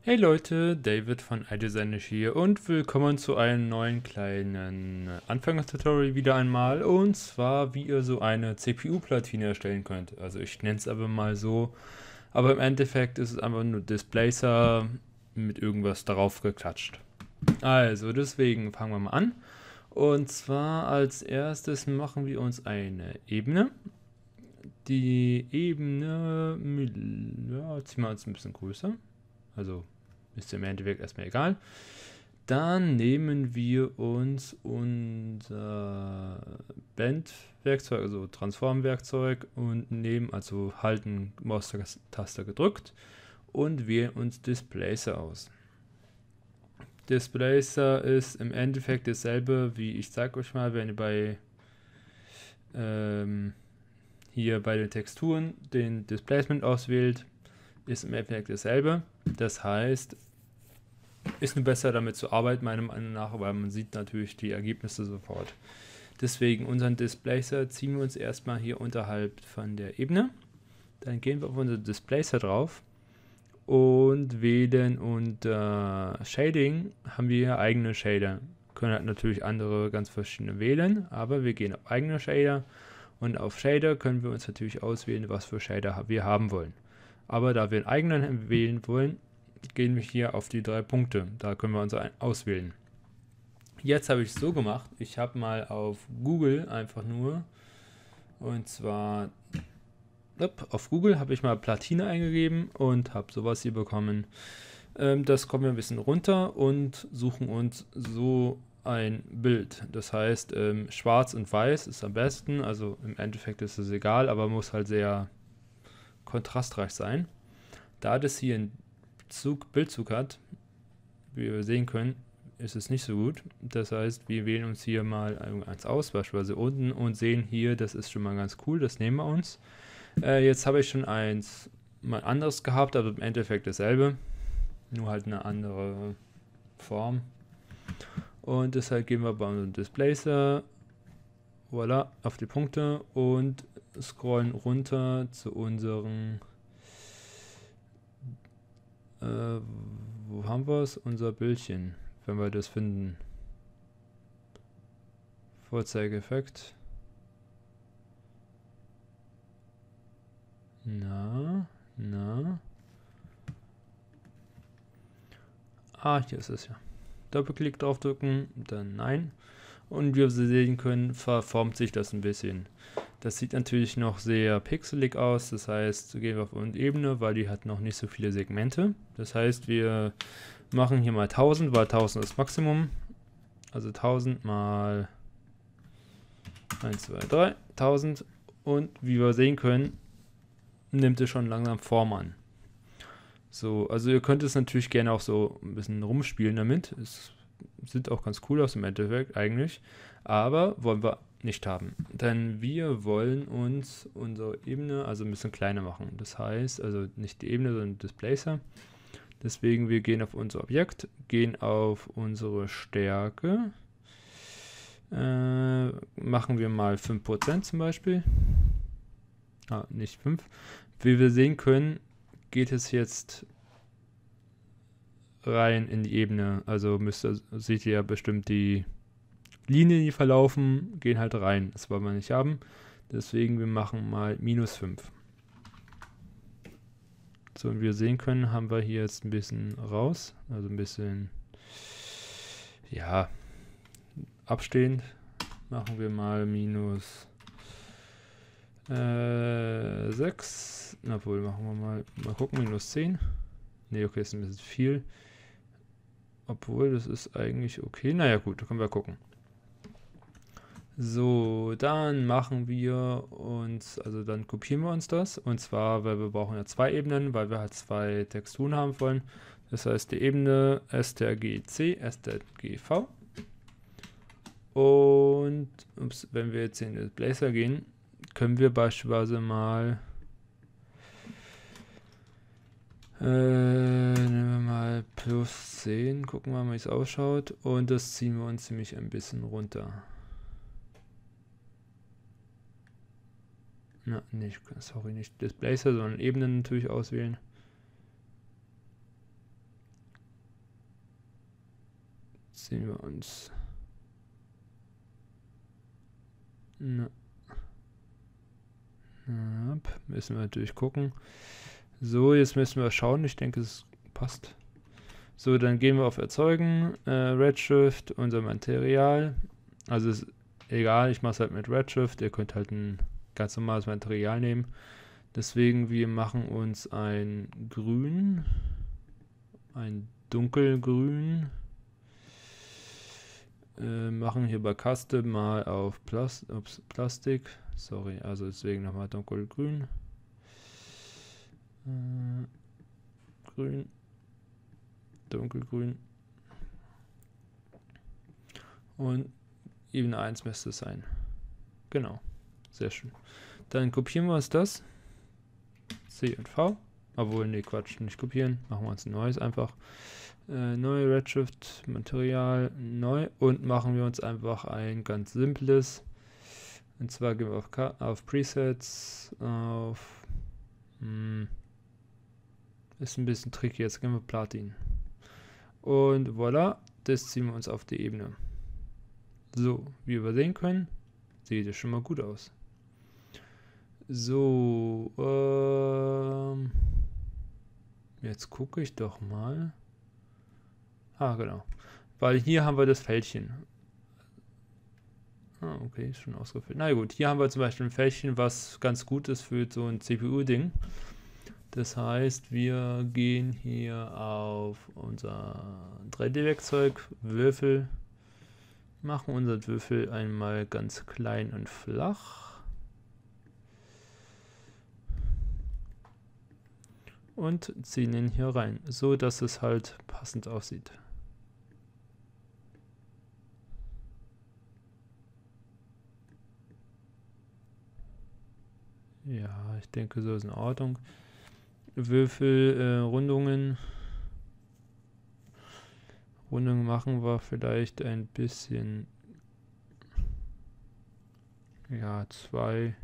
Hey Leute, David von iDesignish hier und willkommen zu einem neuen kleinen Anfängertutorial wieder einmal, und zwar wie ihr so eine CPU-Platine erstellen könnt. Also ich nenne es aber mal so, aber im Endeffekt ist es einfach nur Displacer mit irgendwas darauf geklatscht. Also deswegen fangen wir mal an, und zwar als erstes machen wir uns eine Ebene. Die Ebene, ja, ziehen wir uns ein bisschen größer, also ist im Endeffekt erstmal egal. Dann nehmen wir uns unser Blend-Werkzeug, also Transform-Werkzeug, und nehmen, also halten Maustaste gedrückt und wählen uns Displacer aus. Displacer ist im Endeffekt dasselbe wie, ich sag euch mal, wenn ihr hier bei den Texturen den Displacement auswählt, ist im Endeffekt dasselbe. Das heißt, ist nur besser damit zu arbeiten, meiner Meinung nach, weil man sieht natürlich die Ergebnisse sofort. Deswegen unseren Displacer ziehen wir uns erstmal hier unterhalb von der Ebene. Dann gehen wir auf unseren Displacer drauf und wählen unter Shading, haben wir hier eigene Shader. Können halt natürlich andere ganz verschiedene wählen, aber wir gehen auf eigene Shader, und auf Shader können wir uns natürlich auswählen, was für Shader wir haben wollen. Aber da wir einen eigenen wählen wollen, gehen wir hier auf die 3 Punkte. Da können wir uns auswählen. Jetzt habe ich es so gemacht, ich habe mal auf Google einfach nur, und zwar auf Google habe ich mal Platine eingegeben und habe sowas hier bekommen. Das kommen wir ein bisschen runter und suchen uns so ein Bild. Das heißt, schwarz und weiß ist am besten, also im Endeffekt ist es egal, aber muss halt sehr kontrastreich sein. Da das hier einen Bildzug hat, wie wir sehen können, ist es nicht so gut. Das heißt, wir wählen uns hier mal eins aus, beispielsweise unten, und sehen hier, das ist schon mal ganz cool, das nehmen wir uns. Jetzt habe ich schon eins mal anderes gehabt, aber im Endeffekt dasselbe, nur halt eine andere Form. Und deshalb gehen wir bei unserem Displacer, voilà, auf die Punkte und scrollen runter zu unseren, wo haben wir es? Unser Bildchen, wenn wir das finden. Vorzeigeeffekt. Na. Hier ist es ja. Doppelklick draufdrücken, dann nein. Und wie wir sehen können, verformt sich das ein bisschen. Das sieht natürlich noch sehr pixelig aus, das heißt, gehen wir auf eine Ebene, weil die hat noch nicht so viele Segmente. Das heißt, wir machen hier mal 1000, weil 1000 ist das Maximum. Also 1000 mal 1, 2, 3, 1000. Und wie wir sehen können, nimmt es schon langsam Form an. So, also ihr könnt es natürlich gerne auch so ein bisschen rumspielen damit. Es sieht auch ganz cool aus im Endeffekt eigentlich. Aber wollen wir nicht haben. Denn wir wollen uns unsere Ebene also ein bisschen kleiner machen. Das heißt, also nicht die Ebene, sondern Displacer. Deswegen, wir gehen auf unser Objekt, gehen auf unsere Stärke. Machen wir mal 5% zum Beispiel. Nicht 5. Wie wir sehen können, geht es jetzt rein in die Ebene. Also seht ihr ja bestimmt die Linien, die verlaufen, gehen halt rein. Das wollen wir nicht haben. Deswegen, wir machen mal -5. So, und wie wir sehen können, haben wir hier jetzt ein bisschen raus. Also ein bisschen, ja, abstehend. Machen wir mal -6. Obwohl, machen wir mal gucken, -10. Ne, okay, ist ein bisschen viel. Obwohl, das ist eigentlich okay. Naja, gut, da können wir gucken. So, dann machen wir uns, also dann kopieren wir uns das. Und zwar, weil wir brauchen ja 2 Ebenen, weil wir halt 2 Texturen haben wollen. Das heißt, die Ebene strgc, strgv. Und wenn wir jetzt in den Displacer gehen, können wir beispielsweise mal nehmen wir mal +10, gucken wir mal, wie es ausschaut. Und das ziehen wir uns nämlich ein bisschen runter. Sorry, nicht Displacer, sondern Ebenen natürlich auswählen. Sehen wir uns. Na. Müssen wir natürlich gucken. So, jetzt müssen wir schauen. Ich denke, es passt. So, dann gehen wir auf Erzeugen, Redshift, unser Material. Also ist egal, ich mache es halt mit Redshift. Ihr könnt halt ein ganz normales Material nehmen. Deswegen, wir machen uns ein Grün, ein Dunkelgrün. Machen hier bei Custom mal auf Plastik. Sorry, also deswegen nochmal dunkelgrün. Grün. Dunkelgrün. Und Ebene 1 müsste es sein. Genau. Sehr schön. Dann kopieren wir uns das. C und V. Obwohl, nee, Quatsch, nicht kopieren. Machen wir uns ein neues einfach. Neue Redshift, Material, neu. Und machen wir uns einfach ein ganz simples. Und zwar gehen wir auf Presets, auf... ist ein bisschen tricky, jetzt gehen wir Platin. Und voilà, das ziehen wir uns auf die Ebene. So, wie wir sehen können, sieht es schon mal gut aus. So, jetzt gucke ich doch mal. Ah, genau. Weil hier haben wir das Fältchen. Ah, okay, ist schon ausgefüllt. Na gut, hier haben wir zum Beispiel ein Fältchen, was ganz gut ist für so ein CPU-Ding. Das heißt, wir gehen hier auf unser 3D-Werkzeug, Würfel, machen unseren Würfel einmal ganz klein und flach. Und ziehen ihn hier rein, so dass es halt passend aussieht. Ja, ich denke, so ist in Ordnung. Würfel, Rundungen. Rundungen machen wir vielleicht ein bisschen. Ja, 2.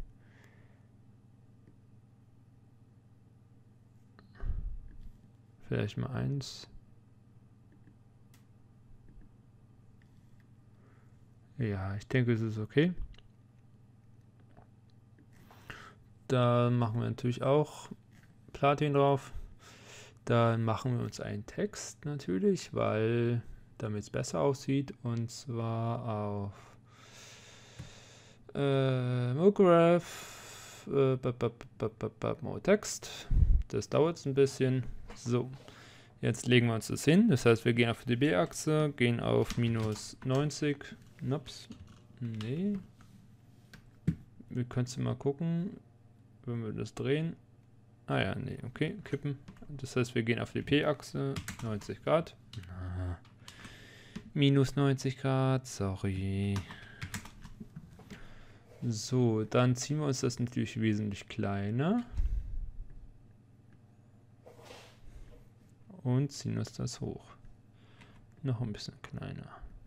Vielleicht mal 1. Ja, ich denke, es ist okay. Da machen wir natürlich auch Platin drauf. Dann machen wir uns einen Text natürlich, weil damit es besser aussieht. Und zwar auf Mograph Text. Das dauert ein bisschen. So, jetzt legen wir uns das hin. Das heißt, wir gehen auf die B-Achse, gehen auf minus 90. Ups. Nee. Wir können es mal gucken, wenn wir das drehen. Ah ja, nee, okay, kippen. Das heißt, wir gehen auf die P-Achse, 90 Grad. Minus 90 Grad, sorry. So, dann ziehen wir uns das natürlich wesentlich kleiner. Und ziehen uns das hoch. Noch ein bisschen kleiner.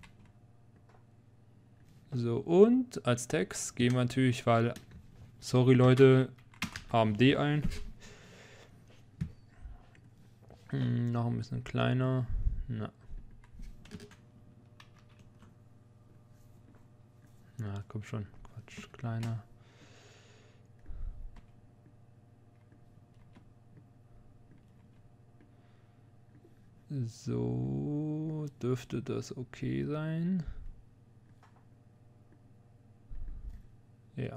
So, und als Text gehen wir natürlich, weil, sorry Leute, AMD ein. Noch ein bisschen kleiner. Na, komm schon. Quatsch, kleiner. So, dürfte das okay sein. Ja.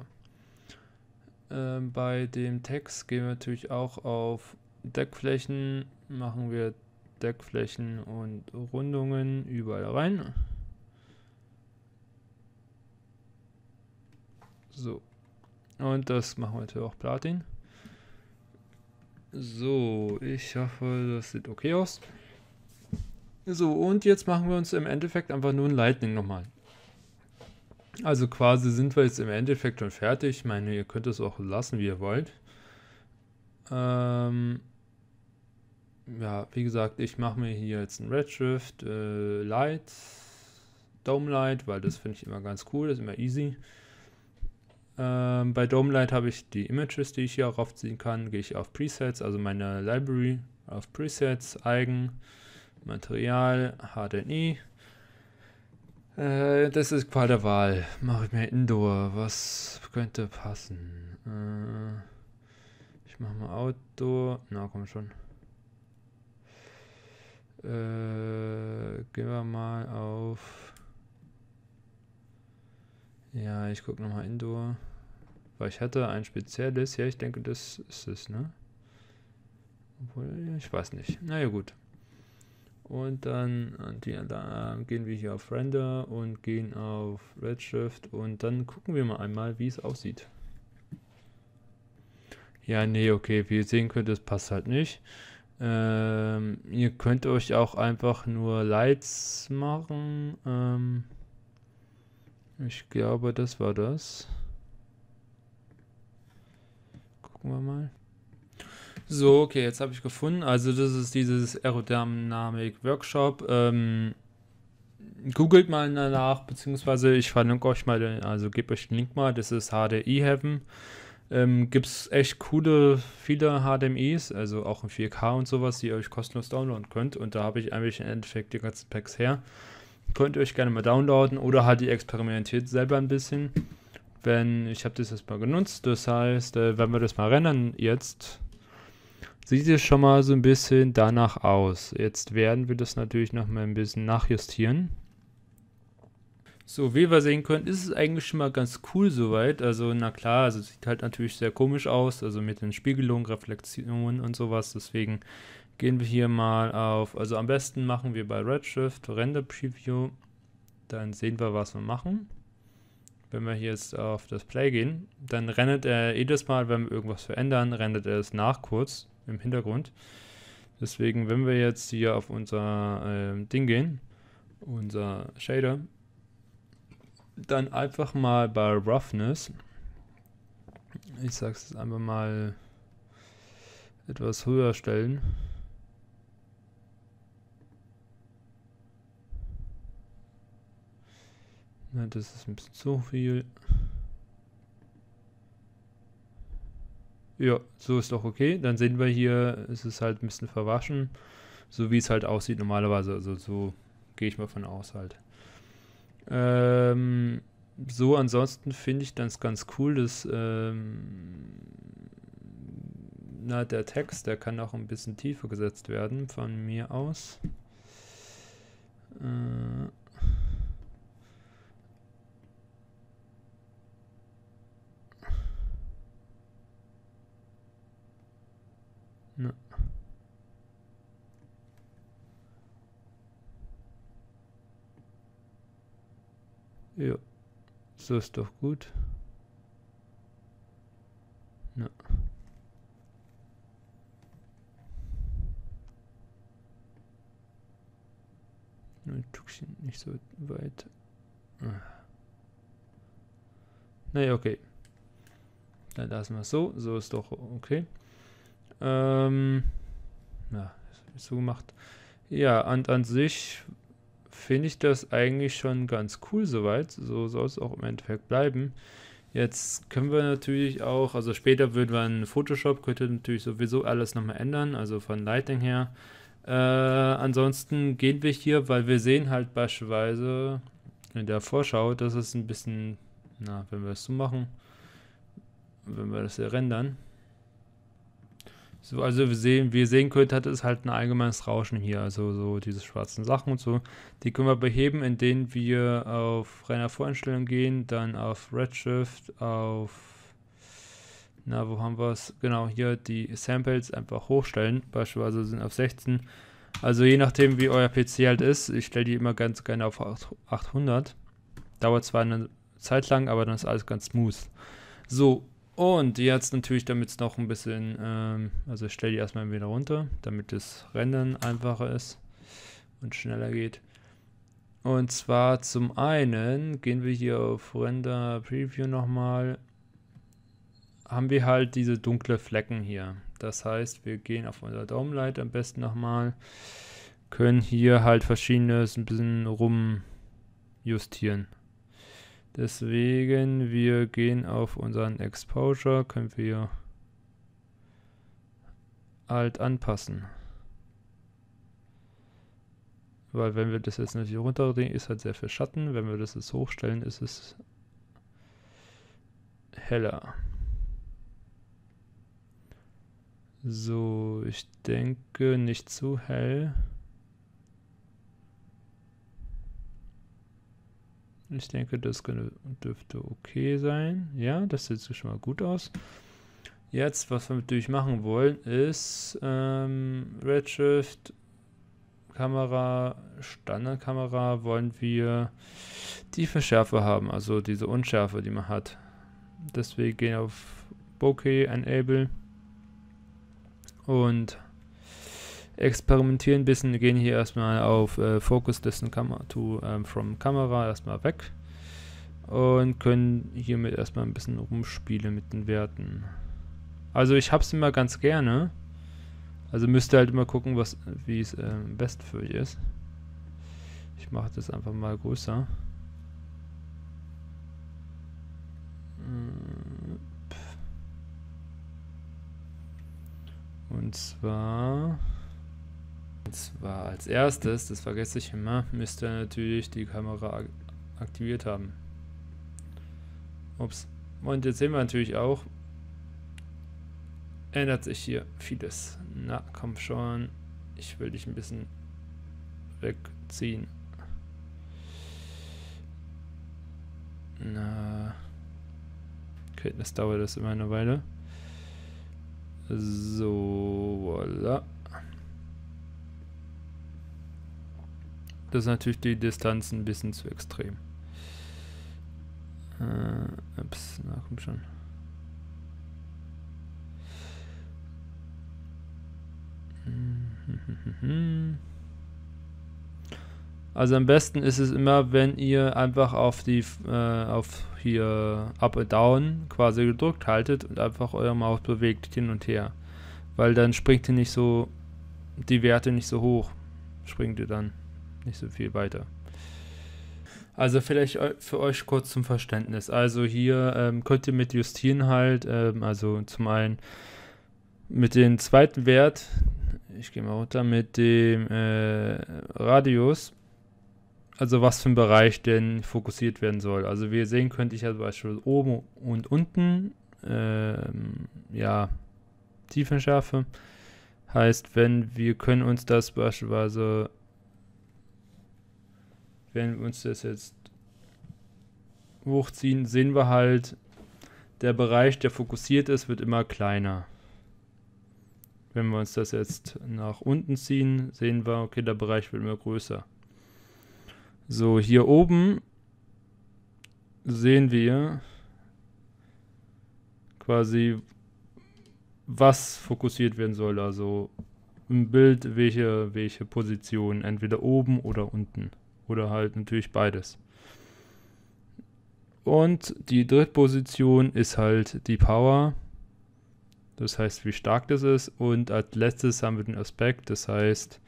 Bei dem Text gehen wir natürlich auch auf Deckflächen, machen wir Deckflächen und Rundungen überall rein. So. Und das machen wir natürlich auch Platin. So, ich hoffe, das sieht okay aus. So, und jetzt machen wir uns im Endeffekt einfach nur ein Lightning nochmal. Also quasi sind wir jetzt im Endeffekt schon fertig. Ich meine, ihr könnt es auch lassen, wie ihr wollt. Ja, wie gesagt, ich mache mir hier jetzt ein Redshift Light, Dome Light, weil das finde ich immer ganz cool, das ist immer easy. Bei Dome Light habe ich die Images, die ich hier auch raufziehen kann. Gehe ich auf Presets, also meine Library, auf Presets, Eigen, Material, HDNI. Das ist Qual der Wahl. Mache ich mir Indoor. Was könnte passen? Ich mache mal Outdoor. Na, komm schon. Gehen wir mal auf. Ja, ich gucke nochmal Indoor. Weil ich hatte ein spezielles. Ja, ich denke, das ist es, ne? Obwohl, ich weiß nicht. Naja, gut. Und dann da gehen wir hier auf Render und gehen auf Redshift und dann gucken wir mal einmal, wie es aussieht. Ja, nee, okay, wie ihr sehen könnt, das passt halt nicht. Ihr könnt euch auch einfach nur Lights machen. Ich glaube, das war das. Gucken wir mal. So, okay, jetzt habe ich gefunden. Also das ist dieses Aerodynamik Workshop. Googelt mal danach, beziehungsweise ich verlinke euch mal, also gebt euch den Link mal. Das ist HDI Heaven. Gibt es echt viele HDMIs, also auch in 4K und sowas, die ihr euch kostenlos downloaden könnt. Und da habe ich eigentlich im Endeffekt die ganzen Packs her. Könnt ihr euch gerne mal downloaden oder halt ihr experimentiert selber ein bisschen. Ich habe das jetzt mal genutzt, das heißt, wenn wir das mal rendern jetzt, sieht es schon mal so ein bisschen danach aus. Jetzt werden wir das natürlich noch mal ein bisschen nachjustieren. So, wie wir sehen können, ist es eigentlich schon mal ganz cool soweit. Also, na klar, also es sieht halt natürlich sehr komisch aus, also mit den Spiegelungen, Reflexionen und sowas. Deswegen gehen wir hier mal auf, also am besten machen wir bei Redshift Render Preview. Dann sehen wir, was wir machen. Wenn wir hier jetzt auf das Play gehen, dann rendert er jedes Mal, wenn wir irgendwas verändern, rendert er es nach kurz im Hintergrund. Deswegen, wenn wir jetzt hier auf unser Ding gehen, unser Shader, dann einfach mal bei Roughness, ich sag's jetzt einfach mal, etwas höher stellen. Na, das ist ein bisschen zu viel. Ja, so ist doch okay. Dann sehen wir hier, es ist halt ein bisschen verwaschen, so wie es halt aussieht normalerweise. Also so gehe ich mal von aus halt. So, ansonsten finde ich das ganz cool, dass der Text, der kann auch ein bisschen tiefer gesetzt werden von mir aus. Na. Ja, so ist doch gut. Na. Ein Stückchen nicht so weit. Naja, okay. Dann lassen wir es so. So ist doch okay. Ja, ist so gemacht. Ja, und an sich finde ich das eigentlich schon ganz cool soweit. So soll es auch im Endeffekt bleiben. Jetzt können wir natürlich auch, also später würden wir in Photoshop, könnte natürlich sowieso alles nochmal ändern, also von Lighting her. Ansonsten gehen wir hier, weil wir sehen halt beispielsweise in der Vorschau, dass es ein bisschen, wenn wir es so machen, wenn wir das hier rendern. So, also wie ihr sehen könnt, hat es halt ein allgemeines Rauschen hier, also so diese schwarzen Sachen und so. Die können wir beheben, indem wir auf Render-Voreinstellungen gehen, dann auf Redshift, wo haben wir es? Genau, hier die Samples einfach hochstellen, beispielsweise sind auf 16. Also je nachdem, wie euer PC halt ist, ich stelle die immer ganz gerne auf 800. Dauert zwar eine Zeit lang, aber dann ist alles ganz smooth. So, und jetzt natürlich, damit es noch ein bisschen, also ich stelle die erstmal wieder runter, damit das Rendern einfacher ist und schneller geht. Und zwar zum einen gehen wir hier auf Render Preview nochmal, haben wir halt diese dunkle Flecken hier. Das heißt, wir gehen auf unser Downlight am besten nochmal, können hier halt verschiedenes ein bisschen rumjustieren. Deswegen, wir gehen auf unseren Exposure, können wir halt anpassen. weil wenn wir das jetzt natürlich runterdrehen, ist halt sehr viel Schatten. Wenn wir das jetzt hochstellen, ist es heller. So, ich denke nicht zu hell. Ich denke, das dürfte okay sein. Ja, das sieht schon mal gut aus. Jetzt, was wir natürlich machen wollen, ist Redshift, Kamera, Standardkamera, wollen wir Tiefenschärfe haben, also diese Unschärfe, die man hat. Deswegen gehen wir auf Bokeh, Enable und experimentieren ein bisschen, gehen hier erstmal auf Focus Distance from Camera erstmal weg und können hiermit erstmal ein bisschen rumspielen mit den Werten. Also ich habe es immer ganz gerne, also müsst ihr halt immer gucken, wie es am besten für euch ist. Ich mache das einfach mal größer. Und zwar als erstes, das vergesse ich immer, müsst ihr natürlich die Kamera aktiviert haben. Ups. Und jetzt sehen wir natürlich auch, ändert sich hier vieles. Na, komm schon. Ich will dich ein bisschen wegziehen. Na. Okay, das dauert das immer eine Weile. So, voilà. Das ist natürlich die Distanz ein bisschen zu extrem. Ups, na komm schon. Also am besten ist es immer, wenn ihr einfach auf hier Up und Down quasi gedrückt haltet und einfach eure Maus bewegt hin und her. Weil dann springt ihr nicht so, die Werte nicht so hoch. Springt ihr dann nicht so viel weiter. Also vielleicht für euch kurz zum Verständnis. Also hier könnt ihr mit justieren halt, also zum einen mit dem zweiten Wert, ich gehe mal runter, mit dem Radius, also was für ein Bereich denn fokussiert werden soll. Also wie ihr sehen könnt, ich habe beispielsweise oben und unten, ja, Tiefenschärfe. Heißt, wenn wir können uns das beispielsweise, wenn wir uns das jetzt hochziehen, sehen wir halt, der Bereich, der fokussiert ist, wird immer kleiner. Wenn wir uns das jetzt nach unten ziehen, sehen wir, okay, der Bereich wird immer größer. So, hier oben sehen wir quasi, was fokussiert werden soll. Also im Bild welche Position, entweder oben oder unten. Oder halt natürlich beides. Und die dritte Position ist halt die Power. Das heißt, wie stark das ist. Und als letztes haben wir den Aspekt. Das heißt,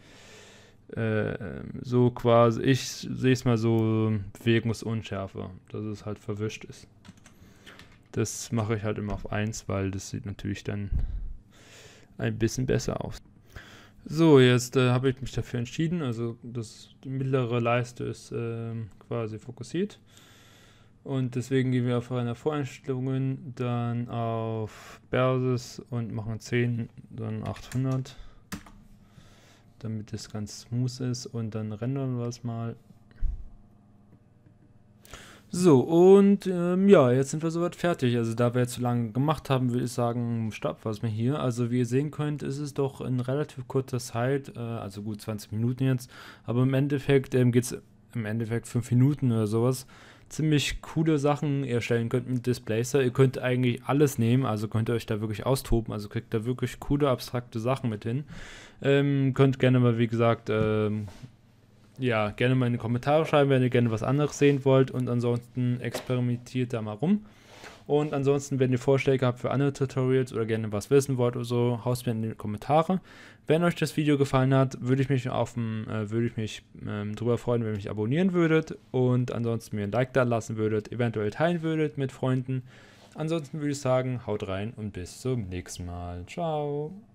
so quasi, ich sehe es mal so, Bewegungsunschärfe, dass es halt verwischt ist. Das mache ich halt immer auf 1, weil das sieht natürlich dann ein bisschen besser aus. So, jetzt habe ich mich dafür entschieden, also die mittlere Leiste ist quasi fokussiert. Und deswegen gehen wir auf eine Voreinstellungen, dann auf Basis und machen 10, dann 800. Damit es ganz smooth ist und dann rendern wir es mal. So, und ja, jetzt sind wir soweit fertig. Also da wir jetzt zu lange gemacht haben, würde ich sagen, stopp was mir hier. Also wie ihr sehen könnt, ist es doch in relativ kurzer Zeit, also gut 20 Minuten jetzt, aber im Endeffekt geht es im Endeffekt 5 Minuten oder sowas. Ziemlich coole Sachen erstellen könnt mit Displacer. Ihr könnt eigentlich alles nehmen, also könnt ihr euch da wirklich austoben, also kriegt da wirklich coole, abstrakte Sachen mit hin. Könnt gerne mal, wie gesagt, ja, gerne mal in die Kommentare schreiben, wenn ihr gerne was anderes sehen wollt, und ansonsten experimentiert da mal rum. Und ansonsten, wenn ihr Vorschläge habt für andere Tutorials oder gerne was wissen wollt oder so, haut mir in die Kommentare. Wenn euch das Video gefallen hat, würde ich mich drüber freuen, wenn ihr mich abonnieren würdet und ansonsten mir ein Like da lassen würdet, eventuell teilen würdet mit Freunden. Ansonsten würde ich sagen, haut rein und bis zum nächsten Mal. Ciao!